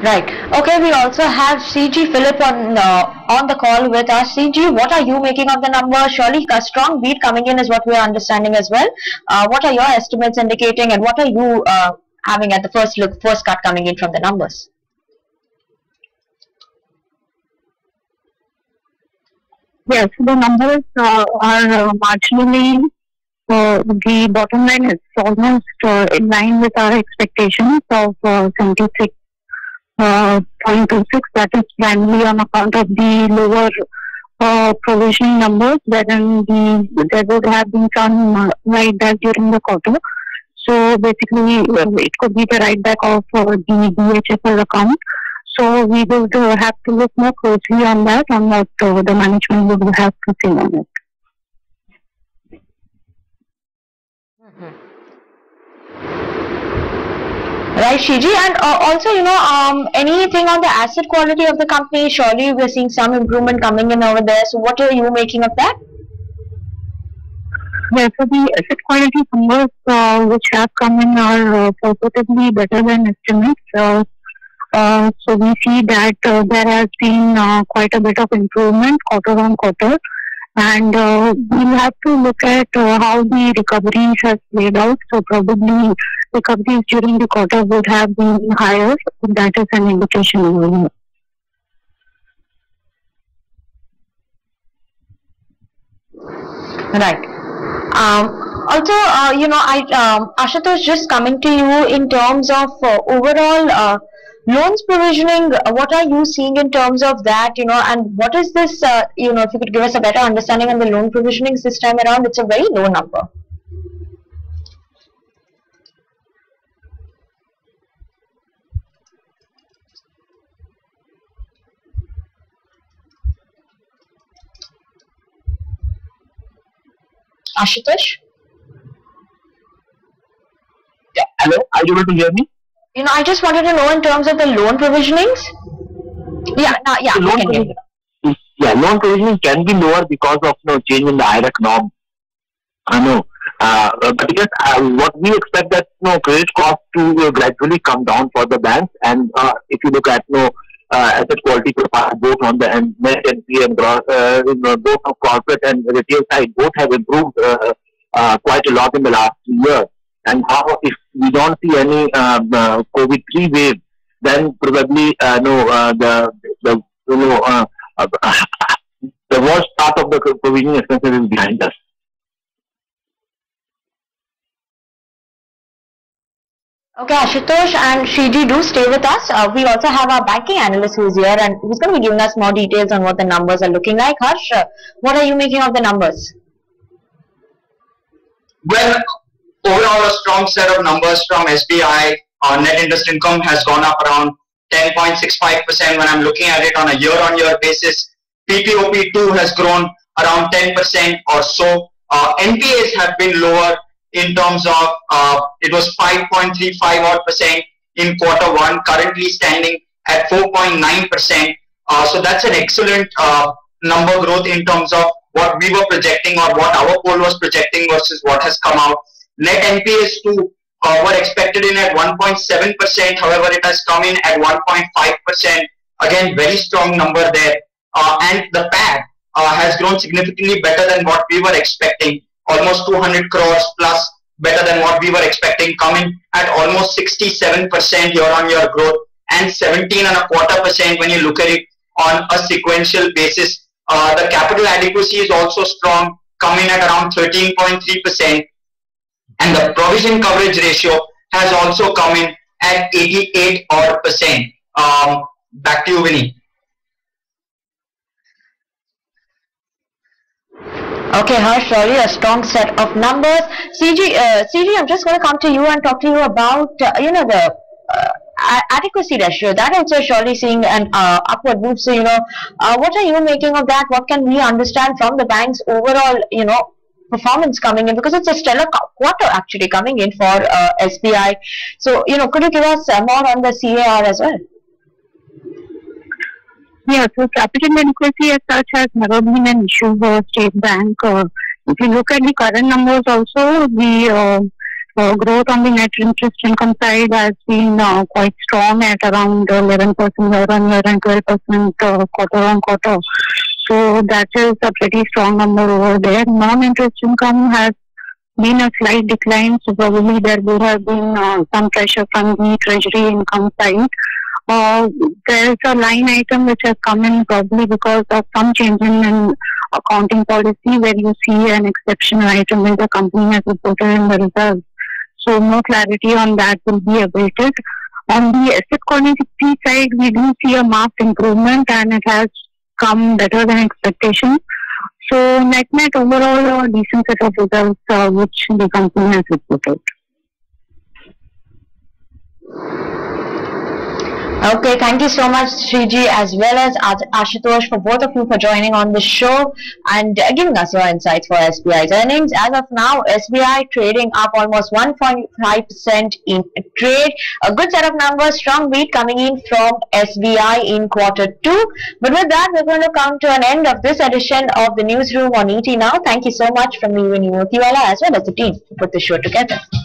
Right. Okay, we also have CG Philip on the call with us. CG, what are you making of the number? Surely a strong beat coming in is what we are understanding as well. What are your estimates indicating, and what are you having at the first look, first cut coming in from the numbers? Yes, the numbers are marginally. The bottom line is almost in line with our expectations of 76.26. That is primarily on account of the lower provisioning numbers, wherein there would have been some write back during the quarter. So basically, it could be the write back of the DHFL account. So we would have to look more closely on that, on what the management would have to say on it. Right, Shiji, and also, anything on the asset quality of the company? Surely we're seeing some improvement coming in over there. So what are you making of that? Yeah, so the asset quality numbers which have come in are positively better than estimates. So we see that there has been quite a bit of improvement quarter on quarter. And we'll have to look at how the recoveries have played out. So probably recoveries during the quarter would have been higher. That is an indication over here. Right. Also, Ashutosh, just coming to you in terms of overall loans provisioning, what are you seeing in terms of that, and what is this, if you could give us a better understanding on the loan provisionings this time around? It's a very low number. Ashutosh? Yeah, hello, are you able to hear me? I just wanted to know in terms of the loan provisionings. Loan provisioning can be lower because of change in the IRAC norm. I know, but yes, what we expect that credit cost to gradually come down for the banks, and if you look at asset quality profile both on the net NPA and gross, both of corporate and retail side, both have improved quite a lot in the last year. And how, if we don't see any COVID-3 wave, then probably the worst part of the provisioning expenses is behind us. Okay, Ashutosh and Shiji, do stay with us. We also have our banking analyst who's here, and who's going to be giving us more details on what the numbers are looking like. Harsh, what are you making of the numbers? Well, overall, a strong set of numbers from SBI. Our net interest income has gone up around 10.65% when I'm looking at it on a year-on-year basis. PPOP2 has grown around 10% or so. NPAs have been lower in terms of it was 5.35% in Q1, currently standing at 4.9%. So that's an excellent number growth in terms of what we were projecting or what our poll was projecting versus what has come out. Net NPAs too were expected in at 1.7%. However, it has come in at 1.5%. Again, very strong number there. And the PAT has grown significantly better than what we were expecting. Almost 200 crores plus better than what we were expecting, coming at almost 67% year-on-year growth and 17.25% when you look at it on a sequential basis. The capital adequacy is also strong, coming at around 13.3%. And the provision coverage ratio has also come in at 88%. Back to you, Vinny. Okay, Harsh, really a strong set of numbers. CG, I'm just going to come to you and talk to you about, the adequacy ratio. That also surely seeing an upward move. So, what are you making of that? What can we understand from the bank's overall, performance coming in? Because it's a stellar quarter actually coming in for SBI. So, could you give us more on the CAR as well? Yeah, so capital adequacy as such has never been an issue for State Bank. If you look at the current numbers also, the growth on the net interest income side has been quite strong at around 11% year-on-year and 12% quarter-on-quarter. So that is a pretty strong number over there. Non-interest income has been a slight decline, so probably there would have been some pressure from the treasury income side. There's a line item which has come in probably because of some change in accounting policy where you see an exceptional item where the company has reported in the results. So no clarity on that will be awaited. On the asset quality side, we do see a marked improvement and it has come better than expectation. So net overall a decent set of results which the company has reported. Okay, thank you so much, Shriji, as well as Ashutosh, for both of you for joining on the show and giving us your insights for SBI's earnings. As of now, SBI trading up almost 1.5% in trade. A good set of numbers, strong beat coming in from SBI in Q2. But with that, we're going to come to an end of this edition of the Newsroom on ET Now. Thank you so much from me, Vinny Motiwala, as well as the team who put the show together.